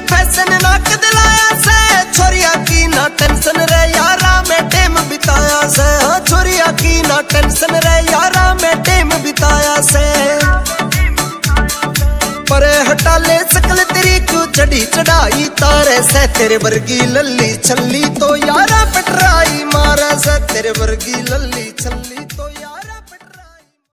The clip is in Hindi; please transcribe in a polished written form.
फैशन नाक दिलाया से, छोरिया की ना टेंशन रे यारा में टेम बिताया से, छोरिया की ना टेंशन रे यारा में टेम बिताया से। पर हटा ले सकल तेरी को चढ़ी चढ़ाई तारे से, तेरे वर्गी लल्ली छल्ली तो यारा पटराई मारे से, तेरे वर्गी लल्ली छल्ली तो यारा